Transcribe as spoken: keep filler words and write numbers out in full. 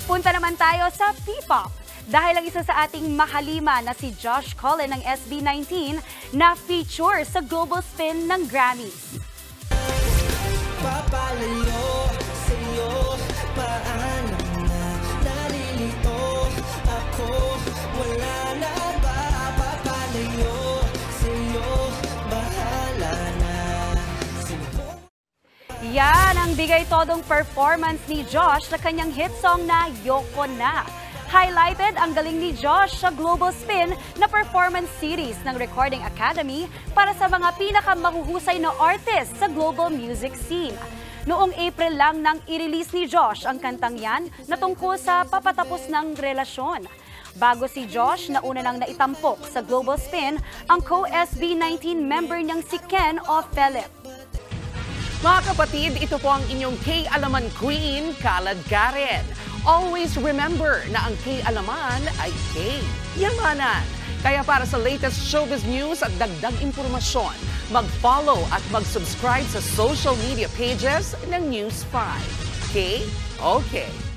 Punta naman tayo sa P-pop. Dahil ang isa sa ating mahalima na si Josh Cullen ng S B nineteen na feature sa Global Spin ng Grammy. Papalayo sa'yo, paano na nalilito ako, wala na ba? Papalayo sa'yo, bahala na. Yan ang bigay-todong performance ni Josh sa kanyang hit song na Yoko Na. Highlighted ang galing ni Josh sa Global Spin na performance series ng Recording Academy para sa mga pinakamahuhusay na artist sa global music scene. Noong April lang nang i-release ni Josh ang kantang yan na tungkol sa papatapos ng relasyon. Bago si Josh, nauna nang naitampok sa Global Spin ang co-S B nineteen member niyang si Ken o Philip. Mga kapatid, ito po ang inyong K-Alaman Queen, Kalad Karen. Always remember na ang K-Alaman ay K-Yamanan. Kaya para sa latest showbiz news at dagdag impormasyon, mag-follow at mag-subscribe sa social media pages ng News five. K? Okay.